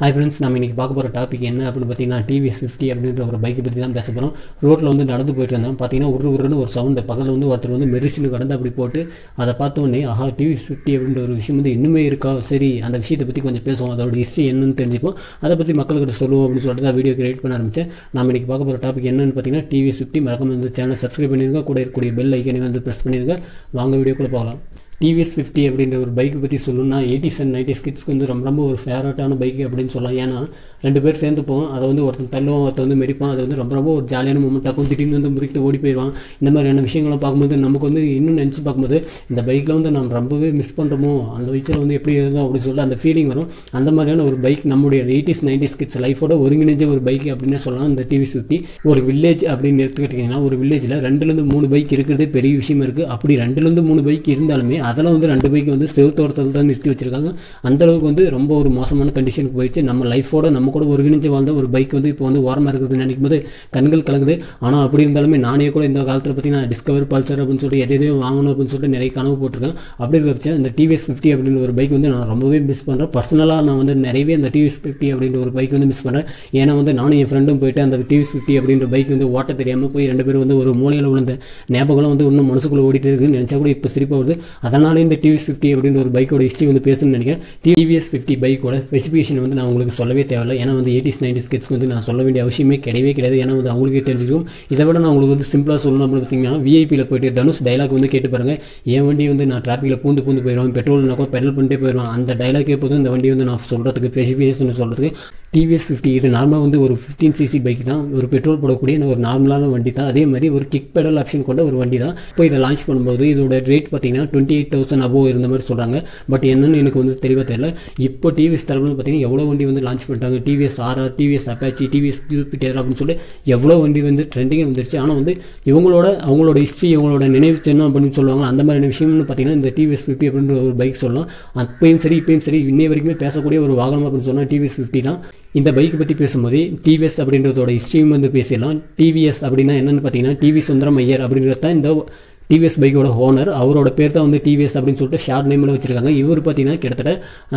Hi friends, நம்ம இன்றைக்கி பார்க்க போகிற டாபிக் என்ன அப்படின்னு பார்த்தீங்கன்னா டிவிஎஸ் 50 அப்படின்ற ஒரு பைக்கை பற்றி தான் பேச போகிறோம். ரோட்டில் வந்து நடந்து போயிட்டு இருந்தோம். பார்த்தீங்கன்னா உருன்னு ஒரு சவுண்டு பக்கத்தில் வந்து ஒருத்தர் வந்து மெரிசின்னு கடந்து அப்படி போட்டு அதை பார்த்தோன்னே ஆஹா டிவிஎஸ் 50 அப்படின்ற ஒரு விஷயம் வந்து இன்னுமே இருக்கா, சரி அந்த விஷயத்தை பற்றி கொஞ்சம் பேசுவோம், அதோட ஹிஸ்ட்ரி என்னன்னு தெரிஞ்சுப்போம், அதை பற்றி மக்கள்கிட்ட சொல்லுவோம் அப்படின்னு சொல்லிட்டு தான் வீடியோ கிரியேட் பண்ண ஆரம்பித்தேன். நம்ம இன்றைக்கி பார்க்க போகிற டாபிக் என்னன்னு பார்த்தீங்கன்னா டிவிஎஸ் 50. மறக்காம வந்து சேனலை சப்ஸ்கிரைப் பண்ணிருங்க, கூட இருக்கக்கூடிய பெல் ஐக்கனை வந்து ப்ரெஸ் பண்ணிருங்க. வாங்க வீடியோக்குள்ளே போகலாம். டிவிஎஸ் 50 அப்படின்ற ஒரு பைக்கை பற்றி சொல்லணும்னா 80s and 90s கிட்ஸ்க்கு வந்து ரொம்ப ஒரு ஃபேவரட்டான பைக்கு அப்படின்னு சொல்லலாம். ஏன்னா ரெண்டு பேர் சேர்ந்து போவோம், அதை வந்து ஒருத்தன் தள்ளுவான், ஒருத்தர் வந்து மெரிப்பான். அது வந்து ரொம்ப ஒரு ஜாலியான மூமெண்ட்டாக திடீர்னு வந்து முறிக்கிட்டு ஓடி போயிடுவான். இந்த மாதிரியான விஷயங்கள்லாம் பார்க்கும்போது நமக்கு வந்து இன்னும் நினச்சி பார்க்கும்போது இந்த பைக்கில் வந்து நம்ம ரொம்பவே மிஸ் பண்ணுறோமோ, அந்த வயசில் வந்து எப்படி இருந்தோம் அப்படின்னு சொல்லிட்டு அந்த ஃபீலிங் வரும். அந்த மாதிரியான ஒரு பைக் நம்முடைய 80s 90s கிட்ஸ் லைஃபோட ஒருங்கிணைஞ்ச ஒரு பைக் அப்படின்னு சொல்லலாம் இந்த டிவிஎஸ் 50. ஒரு வில்லேஜ் அப்படின்னு எடுத்துக்கிட்டிங்கன்னா ஒரு வில்லேஜில் 2-3 பைக் இருக்கிறதே பெரிய விஷயமா இருக்குது. அப்படி 2-3 பைக் இருந்தாலுமே அதெல்லாம் வந்து 2 பைக் வந்து செவத்தோரத்தில் தான் நிறுத்தி வச்சிருக்காங்க. அந்தளவுக்கு வந்து ரொம்ப ஒரு மோசமான கண்டிஷனுக்கு போயிடுச்சு. நம்ம லைஃபோட நம்ம கூட ஒருங்கிணைஞ்சு வாழ்ந்த ஒரு பைக் வந்து இப்போ வந்து ஓரமாக இருக்கிறதுன்னு நினைக்கும் போது கண்கள் கலங்குது. ஆனால் அப்படி இருந்தாலுமே நானே கூட இந்த காலத்தில் பார்த்தீங்கன்னா டிஸ்கவர் பல்சர் அப்படின்னு சொல்லிட்டு எதையும் வாங்கணும் அப்படின்னு சொல்லிட்டு நிறைய கனவு போட்டிருக்கேன். அப்படி இருக்கிற இந்த டிவிஎஸ் 50 அப்படின்ற ஒரு பைக் வந்து நான் ரொம்பவே மிஸ் பண்ணுறேன். பர்சனலாக நான் வந்து நிறையவே அந்த டிவிஎஸ் 50 அப்படின்ற ஒரு பைக் வந்து மிஸ் பண்ணுறேன். ஏன்னா வந்து நானும் என் ஃப்ரெண்டும் போயிட்டு அந்த டிவிஎஸ் 50 அப்படின்ற பைக் வந்து ஓட்ட தெரியாமல் போய் 2 பேரும் வந்து ஒரு மூலையில் விழுந்த ஞாபகம் வந்து இன்னும் மனசுக்குள்ளே ஓடிட்டு இருக்குன்னு நினச்சா கூட இப்போ சிரிப்பாக வருது. அதனால இந்த டிவிஎஸ் 50 அப்படின்ற ஒரு பைக்கோட ஹிஸ்ட்ரி வந்து பேசணும்னு நினைக்கிறேன். டிவிஎஸ் 50 பைக்கோட ஸ்பெசிஃபிகேஷன் வந்து நான் உங்களுக்கு சொல்லவே தேவையில்லை. ஏன்னா வந்து 80s 90s கிட்ஸ்க்கு வந்து நான் சொல்ல வேண்டிய அவசியமே கிடையாது. ஏன்னா வந்து அவங்களுக்கே தெரிஞ்சிருக்கும். இதை விட நான் உங்களுக்கு வந்து சிம்பிளாக சொல்லணும் அப்படின்னு பார்த்தீங்கன்னா விஐபியில் போயிட்டு தனுஷ் டைலாக் வந்து கேட்டு பாருங்கள். என் வண்டி வந்து நான் டிராஃபிக்கில் பூந்து போயிடுவேன், பெட்ரோல்னா கூட பெடல் பண்ணிட்டே போயிடுவேன். அந்த டைலாக்கே போதும் இந்த வண்டி வந்து நான் சொல்கிறதுக்கு ஸ்பெசிஃபிகேஷன் சொல்கிறதுக்கு. டிவிஎஸ் 50 இது நார்மலாக வந்து ஒரு 15cc பைக் தான், ஒரு பெட்ரோல் போடக்கூடிய ஒரு நார்மலான வண்டி தான். அதே மாதிரி ஒரு கிக் பெடல் ஆப்ஷன் கொண்ட ஒரு வண்டி தான். இப்போ இதை லான்ச் பண்ணும்போது இதோட ரேட் பார்த்தீங்கன்னா 28,000 அபோவ் இருந்த மாதிரி சொல்கிறாங்க. பட் என்னன்னு எனக்கு வந்து தெளிவாக தெரியல. இப்போ டிவிஎஸ் தரப்புன்னு பார்த்தீங்கன்னா எவ்வளோ வண்டி வந்து லான்ச் பண்ணிட்டாங்க. TVS RR, TVS Apache, TVS Jupiter அப்படின்னு சொல்லிட்டு எவ்வளோ வண்டி வந்து ட்ரெண்டிங் வந்துருச்சு. ஆனால் வந்து அவங்களோட ஹிஸ்ட்ரி, இவங்களோட நினைவு சின்னம் அப்படின்னு சொல்லுவாங்க. அந்த மாதிரியான விஷயம்னு பார்த்தீங்கன்னா இந்த டிவிஎஸ் 50 அப்படின்ற ஒரு பைக் சொல்லலாம். அப்பயும் சரி இப்பயும் சரி இன்னை வரைக்குமே பேசக்கூடிய ஒரு வாகனம் அப்படின்னு சொன்னால் டிவிஎஸ் 50 தான். இந்த பைக்கை பற்றி பேசும்போது டிவிஎஸ் அப்படின்றதோட ஹிஸ்ட்ரியும் வந்து பேசிடலாம். டிவிஎஸ் அப்படின்னா என்னென்னு பார்த்தீங்கன்னா டிவி சுந்தரம் ஐயர் அப்படின்றது தான் இந்த டிவிஎஸ் பைக்கோட ஓனர். அவரோட பேர் தான் வந்து டிவிஎஸ் அப்படின்னு சொல்லிட்டு ஷார்ட் நேமில் வச்சிருக்காங்க. இவர் பார்த்தீங்கன்னா கிட்டத்தட்ட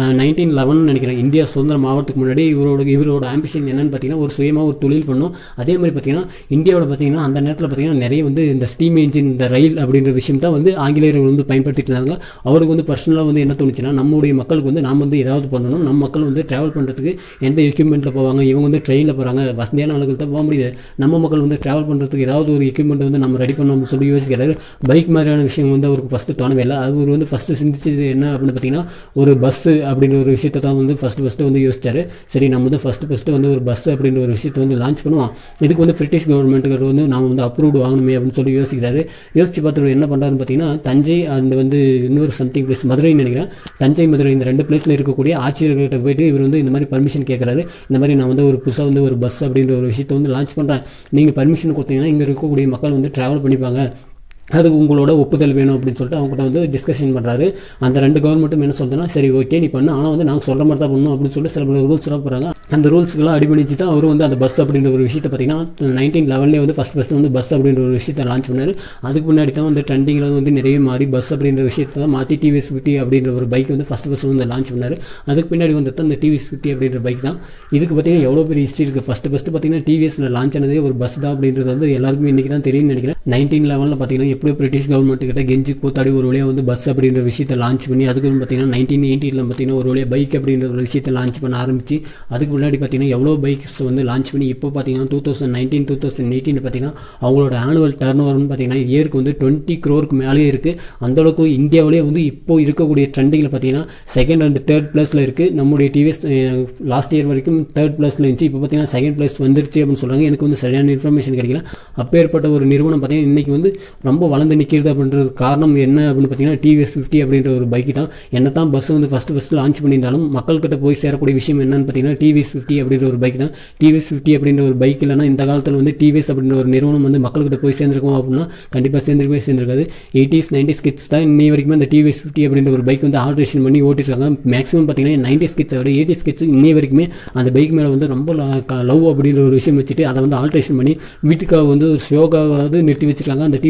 1911 நினைக்கிறேன் இந்தியா சுதந்திரம் ஆகிறதுக்கு முன்னாடி இவரோட ஆம்பிஷன் என்னன்னு பார்த்தீங்கன்னா ஒரு சுயமாக ஒரு தொழில் பண்ணும். அதே மாதிரி பார்த்தீங்கன்னா இந்தியாவோட பார்த்தீங்கன்னா அந்த நேரத்தில் பார்த்தீங்கன்னா நிறைய வந்து இந்த ஸ்டீம் என்ஜின், இந்த ரயில் அப்படின்ற விஷயம் தான் வந்து ஆங்கிலேயர்கள் வந்து பயன்படுத்திட்டு இருந்தாங்க. அவருக்கு வந்து பர்சனலாக வந்து என்ன தோணுச்சுன்னா நம்முடைய மக்களுக்கு வந்து நாம் வந்து ஏதாவது பண்ணணும், நம்ம மக்கள் வந்து ட்ராவல் பண்ணுறதுக்கு எந்த எக்யூப்மெண்ட்டில் போவாங்க, இவங்க வந்து ட்ரெயினில் போகிறாங்க, வசதியான ஆளுகள் தான் போக முடியுது, நம்ம மக்கள் வந்து ட்ராவல் பண்ணுறதுக்கு ஏதாவது ஒரு எக்யூப்மெண்ட் வந்து நம்ம ரெடி பண்ணணும் சொல்லி யோசிக்கிறாரு. பைக் மாதிரியான விஷயம் வந்து அவருக்கு ஃபஸ்ட்டு தோணவே இல்லை. அவர் வந்து ஃபஸ்ட்டு சிந்திச்சது என்ன அப்படின்னு பார்த்தீங்கன்னா ஒரு பஸ்ஸு அப்படின்ற ஒரு விஷயத்தை தான் வந்து ஃபஸ்ட்டு வந்து யோசிச்சார். சரி நம்ம வந்து ஃபஸ்ட்டு வந்து ஒரு பஸ் அப்படின்ற ஒரு விஷயத்தை வந்து லான்ச் பண்ணுவோம், இதுக்கு வந்து பிரிட்டிஷ் கவர்மெண்ட்டுக்கு வந்து நாம் வந்து அப்ரூவ்டு வாங்கணுமே அப்படின்னு சொல்லி யோசிக்கிறாரு. யோசிச்சு பார்த்துட்டு என்ன பண்ணுறாருன்னு பார்த்தீங்கன்னா தஞ்சை அண்ட் வந்து இன்னொரு சம்திங் பிளேஸ் மதுரைன்னு நினைக்கிறேன், தஞ்சை மதுரை இந்த 2 பிளேஸில் இருக்கக்கூடிய ஆட்சியர்கிட்ட போயிட்டு இவர் வந்து இந்த மாதிரி பர்மிஷன் கேட்குறாரு. இந்த மாதிரி நான் வந்து ஒரு புதுசாக வந்து ஒரு பஸ் அப்படின்ற ஒரு விஷயத்தை வந்து லான்ச் பண்ணுறேன், நீங்கள் பர்மிஷன் கொடுத்தீங்கன்னா இங்கே இருக்கக்கூடிய மக்கள் வந்து ட்ராவல் பண்ணிப்பாங்க, அதுக்கு உங்களோட ஒப்புதல் வேணும் அப்படின்னு சொல்லிட்டு அவங்ககிட்ட வந்து டிஸ்கஷன் பண்ணுறாரு. அந்த 2 கவர்மெண்ட்டும் என்ன சொல்லுதுன்னா சரி ஓகே நீ பண்ணு, ஆனால் வந்து நாங்கள் சொல்கிற மாதிரி தான் பண்ணணும் அப்படின்னு சொல்லிட்டு சில ரூல்ஸ்லாம் போகிறாங்க. அந்த ரூல்ஸ்க்கெல்லாம் அடிபணிச்சு தான் அவர் வந்து அந்த பஸ் அப்படின்ற ஒரு விஷயத்தை பார்த்தீங்கன்னா 1911 வந்து ஃபஸ்ட்டு வந்து பஸ் அப்படின்ற ஒரு விஷயத்தை லான்ச் பண்ணார். அதுக்கு முன்னாடி தான் வந்து ட்ரெண்டிங்கில் வந்து நிறைய மாறி பஸ் அப்படின்ற விஷயத்தை தான் மாற்றி டிவிஎஸ் 50 அப்படின்ற ஒரு பைக் வந்து ஃபஸ்ட்டு வந்து லான்ச் பண்ணார். அதுக்கு பின்னாடி வந்து தான் இந்த டிவிஎஸ் 50 அப்படின்ற பைக் தான். இதுக்கு பார்த்தீங்கன்னா எவ்வளோ பெரிய ஹிஸ்ட்ரி இருக்குது. ஃபஸ்ட்டு பார்த்தீங்கன்னா டிவிஎஸ்ல லான்ச் ஆனதே ஒரு பஸ் தான் அப்படின்றது வந்து எல்லாருக்குமே இன்றைக்கி தான் தெரியும்னு நினைக்கிறேன். 1911 பார்த்தீங்கன்னா எப்படியோ பிரிட்டிஷ் கவர்மெண்ட் கிட்ட கெஞ்சி கூத்தாடி ஒரு வழியாக வந்து பஸ் அப்படின்ற விஷயத்தை லான்ச் பண்ணி அதுக்கு பார்த்தீங்கன்னா 1980 பார்த்தீங்கன்னா ஒரு வழியாக பைக் அப்படின்ற ஒரு விஷயத்தை லான்ச் பண்ண ஆரம்பிச்சு அதுக்கு முன்னாடி பார்த்தீங்கன்னா எவ்வளோ பைக்ஸ் வந்து லான்ச் பண்ணி இப்போ பார்த்தீங்கன்னா 2019 2018 பார்த்தீங்கன்னா அவங்களோட ஆனுவல் டர்ன் ஓவர்னு பார்த்தீங்கன்னா இயருக்கு வந்து 20 crore மேலேயே இருக்குது. அந்தளவுக்கு இந்தியாவிலேயே வந்து இப்போ இருக்கக்கூடிய ட்ரெண்டிங்கில் பார்த்தீங்கன்னா 2nd and 3rd பிளேஸில் இருக்குது. நம்முடைய டிவிஎஸ் லாஸ்ட் இயர் வரைக்கும் 3rd பிளேஸில் இருந்துச்சு, இப்போ பார்த்தீங்கன்னா 2nd பிளேஸ் வந்துருச்சு அப்படின்னு சொல்கிறாங்க. எனக்கு வந்து சரியான இன்ஃபர்மேஷன் கிடைக்கல. அப்பேற்பட்ட ஒரு நிறுவனம் பார்த்தீங்கன்னா இன்றைக்கி வந்து ரொம்ப வளர்ந்து நிற்கிறது அப்படின்றது காரணம் என்ன அப்படின்னு பார்த்தீங்கன்னா டிவிஎஸ் 50 அப்படின்ற ஒரு பைக் தான். என்ன தான் பஸ் வந்து ஃபஸ்ட்டு லான்ச் பண்ணியிருந்தாலும் மக்கள்கிட்ட போய் சேரக்கூடிய விஷயம் என்னன்னு பார்த்தீங்கன்னா டிவிஎஸ் 50 அப்படின்ற ஒரு பைக் தான். டிவிஎஸ் 50 அப்படின்ற ஒரு பைக் இல்லைனா இந்த காலத்தில் வந்து டிவிஎஸ் அப்படின்ற ஒரு நிறுவனம் வந்து மக்கள்கிட்ட போய் சேர்ந்துருக்கோம் அப்படின்னா கண்டிப்பாக சேர்ந்துருக்காது. 80s 90s கிட்ஸ் தான் இன்னி வரைக்கும் அந்த டிவிஎஸ் 50 அப்படின்ற ஒரு பைக் வந்து ஆல்ட்ரேஷன் பண்ணி ஓட்டிருக்காங்க. மேக்ஸிமம் பார்த்தீங்கன்னா 90s கிட்ஸை விட 80s கிட்ஸ் இன்னி வரைக்குமே அந்த பைக் மேலே வந்து ரொம்ப லவ் அப்படின்ற ஒரு விஷயம் வச்சுட்டு அதை வந்து ஆல்ட்ரேஷன் பண்ணி வீட்டுக்காக வந்து ஒரு ஷோக்காவது நிறுத்தி வச்சிருக்காங்க அந்த டிவிஎஸ் 50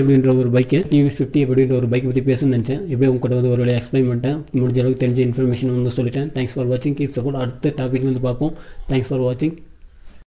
அப்படின்ற ஒரு பைக்கு, டிவிஎஸ் 50 அப்படின்ற ஒரு பைக்கை பற்றி பேசணும்னு நினச்சேன். எப்படியும் உங்கள்கிட்ட வந்து ஒரு வேலையை எக்ஸ்பிளைன் பண்ணிட்டேன். முடிஞ்ச அளவுக்கு தெரிஞ்ச இன்ஃபர்மேஷன் வந்து சொல்லிட்டேன். தேங்க்ஸ் ஃபார் வாட்சிங். Keep support. அடுத்த டாபிக் வந்து பார்ப்போம். தேங்க்ஸ் ஃபார் வாட்சிங்.